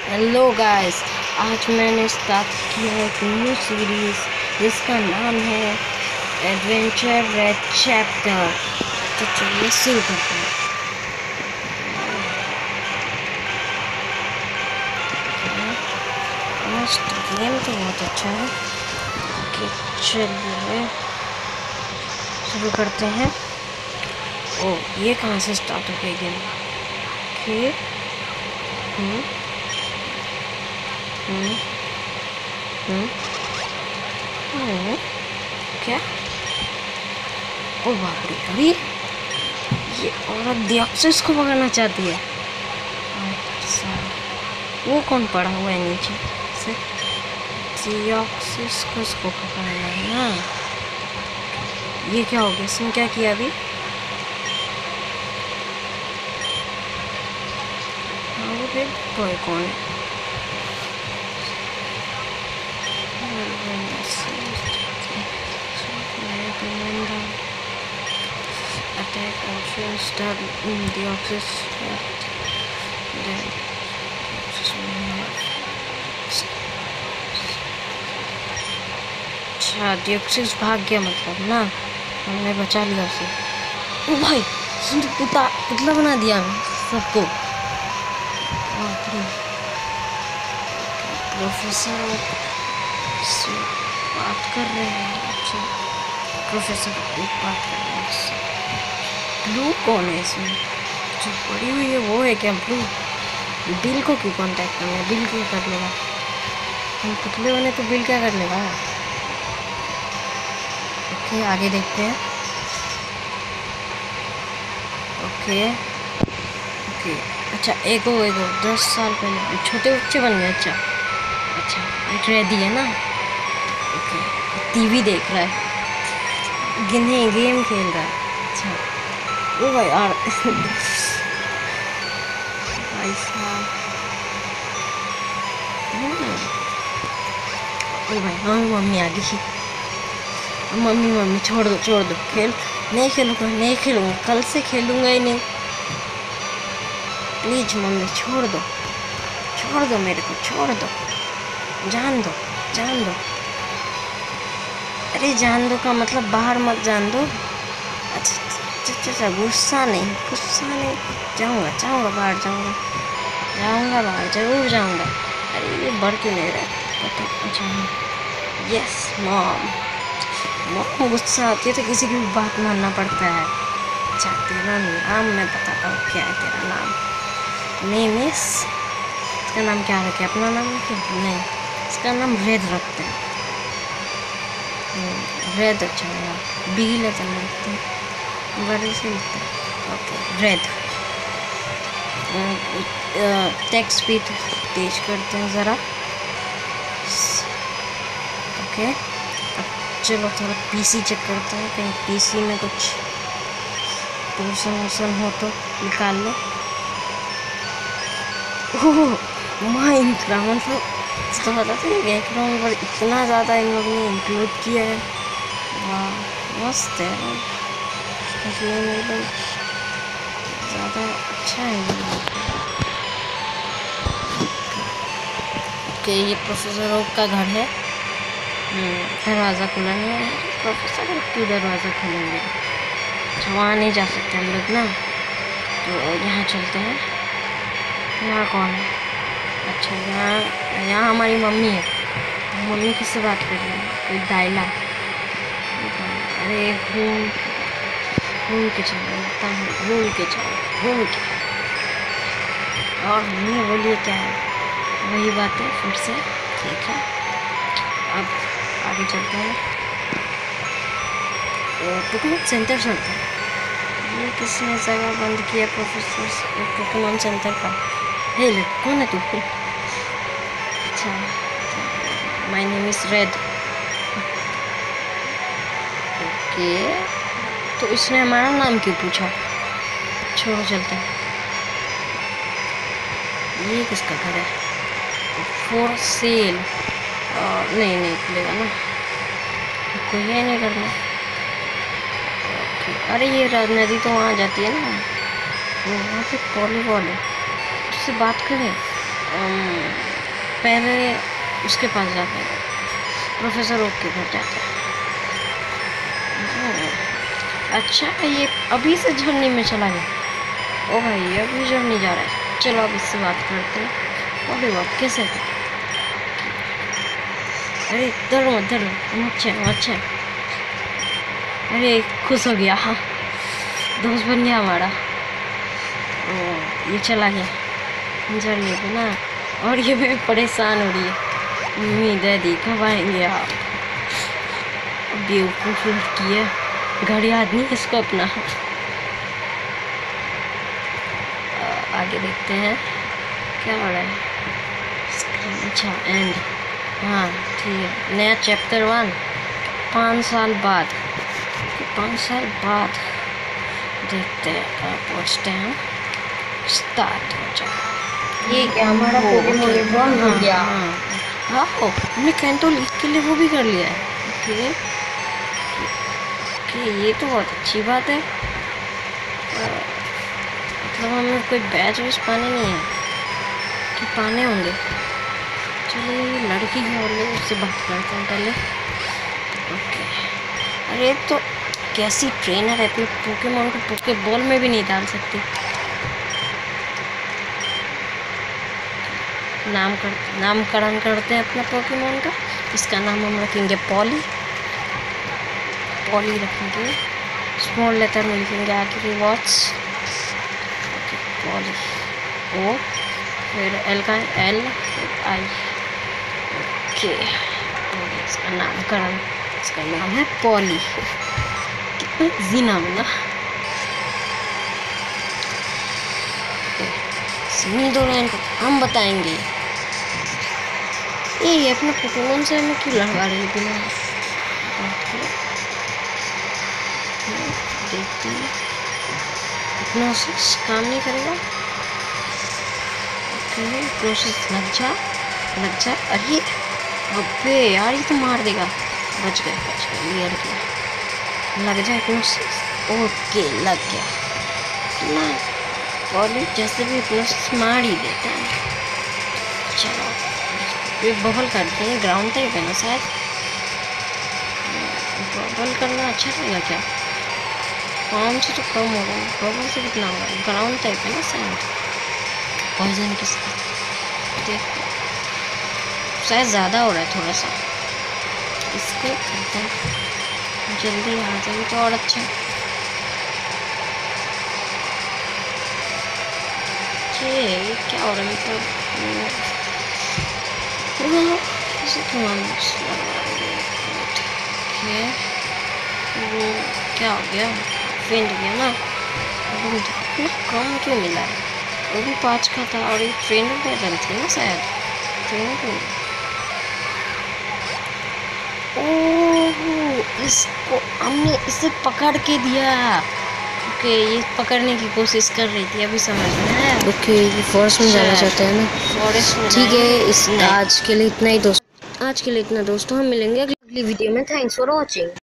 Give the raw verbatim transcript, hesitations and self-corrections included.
Hello guys, आज मैंने start किया एक न्यू सीरीज जिसका नाम है एडवेंचर रेड चैप्टर। तो चलिए शुरू करते हैं। मस्त गेम तो बहुत अच्छा है। ओके चलिए शुरू करते हैं। ओ ये कहाँ से स्टार्ट हो गया गेम? ओके हम्म हम्म हम्म हम्म, क्या? ओ बाप रे, अभी ये औरत दियोक्सिस को पकड़ना चाहती है। अच्छा, वो कौन पड़ा हुआ है नीचे से? दियोक्सिस को इसको पकड़ना है ना। ये क्या हो गया? इसने क्या किया अभी? हाँ वो रेड बॉय कौन है? Attack option start in the access then अच्छा डियोक्सिस भाग गया मतलब ना, हमने बचा लिया उसे। ओ भाई सुन, पुता पुतला बना दिया हमें सबको। प्रोफेसर से बात कर रहे हैं। अच्छा प्रोफेसर बात कर रहे हैं। ब्लू कौन है इसमें? जो पड़ी हुई है वो है क्या ब्लू? बिल को क्यों कांटेक्ट करना है? बिल क्या कर लेगा? हम पुतले बने तो बिल क्या कर लेगा? ओके आगे देखते हैं। ओके ओके अच्छा एगो एगो दस साल पहले छोटे बच्चे बन गए। अच्छा अच्छा एक रेडी है ना। ओके टीवी देख रहा है, गिने गेम खेल रहा है। अच्छा ओ भाई यार भाई साहब ओ भाई हाँ मम्मी आ गई। मम्मी मम्मी छोड़ दो छोड़ दो, खेल नहीं खेलूँगा नहीं खेलूँगा कल से खेलूँगा ही नहीं। प्लीज मम्मी छोड़ दो छोड़ दो मेरे को छोड़ दो, जान दो जान दो। अरे जान दो का मतलब बाहर मत जान दो। अच्छा अच्छा अच्छा गुस्सा नहीं गुस्सा नहीं, जाऊँगा जाऊँगा बाहर जाऊँगा जाऊँगा बाहर जरूर जाऊँगा। अरे ये बढ़ क्यों नहीं रहा पता? अच्छा यस मॉम, मॉम गुस्सा आती है तो किसी की भी बात मानना पड़ता है। अच्छा तेरा नाम मैं बताता हूँ, क्या है तेरा नाम? नेम इस, इसका नाम क्या रखे? अपना नाम रखे? नहीं इसका नाम रेड रखते हैं। रेड अच्छा है, बील है चलना रखते हैं, बड़े से लिखते हैं। Okay Red. टेक्स्ट स्पीड तेज करते हैं ज़रा। ओके अब चलो थोड़ा पीसी चेक करते हैं, कहीं पीसी में कुछ पोर्सन वोर्सन हो तो निकाल लो। ओह माइनक्राफ्ट मतलब तो बताते हैं बैकग्राउंड पर इतना ज़्यादा इन लोगों ने इंक्लूड किया है। वाह मस्त है, इसलिए मेरे लोग ज़्यादा अच्छा है। ओके ये प्रोफेसर ओक का घर है। दरवाज़ा खुला नहीं है, प्रोफेसर ओक क्यों दरवाज़ा खोलेंगे? अच्छा वहाँ नहीं जा सकते हम लोग ना, तो यहाँ चलते हैं। यहाँ कौन है? अच्छा यहाँ यहाँ हमारी मम्मी है। मम्मी किससे बात कर रही है? कोई दाइला? अरे घूम घूम के चलो, लगता है घूम के चलो घूम के। और मम्मी बोलिए क्या है? वही बात है फिर से। ठीक है अब आगे चलते हैं। पोकेमॉन सेंटर चलते हैं। ये किसने जगह बंद किया? प्रोफेसर पोकेमॉन सेंटर का। हे ले कौन है तू? अच्छा my name is Red. Okay तो इसने हमारा नाम क्यों पूछा? छोड़ो चलते हैं। ये किसका घर है? For sale. नहीं नहीं खुलेगा ना, कोई है नहीं करना। अरे ये नदी तो वहाँ जाती है ना, वो वहाँ पे वॉलीबॉल है, उससे बात करें। अम, पहले उसके पास जाते हैं, प्रोफेसर ओक के घर जाते हैं। अच्छा, ये अभी से झरने में चला गया। ओ भाई, अभी झरने जा रहा है। चलो अब इससे बात करते हैं। अरे बाप, कैसे? अरे डरो मत, डरो मत, अच्छा। अरे खुश हो गया, हाँ दोस्त बन गया हमारा। ओ, ये चला गया झरने पे ना, और ये भी परेशान हो रही है। मम्मी डैडी कब आएंगे आप? बेवकूफ लड़की है, घर याद नहीं इसको अपना। आगे देखते हैं क्या हो रहा है। अच्छा, एंड, हाँ ठीक है, नया चैप्टर वन। पाँच साल बाद, पाँच साल बाद देखते हैं कहाँ पहुँचते हैं। स्टार्ट हो जाए। ये क्या हमारा पोकेमॉन रिबॉर्न हो गया। हाँ, हमने कैंटो लीग के लिए वो भी कर लिया है। ओके ओके, ये तो बहुत अच्छी बात है। मतलब हमें कोई बैच वैच पाने नहीं है कि पाने होंगे। चलिए, लड़की है और लोग उससे बात करते हैं पहले। ओके, अरे तो कैसी ट्रेनर है, अपने पोकेमॉन को पोके बॉल में भी नहीं डाल सकती। नाम कर नामकरण करते हैं अपना पोकेमॉन का। इसका नाम हम रखेंगे पॉली। पॉली रखेंगे, स्मॉल लेटर में लिखेंगे आखिरी वॉच। Okay, poly. ओ फिर एल का एल, आई। ओके, इसका नामकरण, इसका नाम है पॉली। कितना इजी नाम है ना। सुनी दो लाइन को हम बताएंगे। ये ये अपने पोकेमॉन से हमें क्यों लड़वा रही है बिना बात के? देखते हैं, प्रोसेस काम नहीं करेगा। ओके, प्रोसेस लग जा लग जा। अरे अबे यार, ये तो मार देगा। बच गए बच गए, क्लियर किया। लग जाए प्रोसेस। ओके, लग गया ना। पॉली जैसे भी प्रोसेस मार ही देता है। चलो, एक बबल करते हैं। ग्राउंड टाइप है ना शायद, बबल करना अच्छा रहेगा क्या? पाँच से तो कम होगा, बबल से कितना होगा? ग्राउंड टाइप है ना शायद, पॉइजन के साथ। देखो शायद ज़्यादा हो रहा है थोड़ा सा, इसको करते हैं। जल्दी आ जाए तो और अच्छा। ये क्या हो रहा है? मतलब इसे क्यों वो क्या हो गया? फेंट गया ना। इतना कम क्यों मिला है? वो भी पाँच का था, और ये ट्रेनर पैटर्न थे ना शायद। ट्रेनर को ओह, इसको हमने इसे पकड़ के दिया। ओके, ये पकड़ने की कोशिश कर रही थी, अभी समझ में आया। ओके, ये फॉरेस्ट में जाना चाहते हैं ना। फॉरेस्ट में ठीक है। इस आज के लिए इतना ही दोस्त आज के लिए इतना दोस्तों, हम मिलेंगे अगली वीडियो में। Thanks for watching.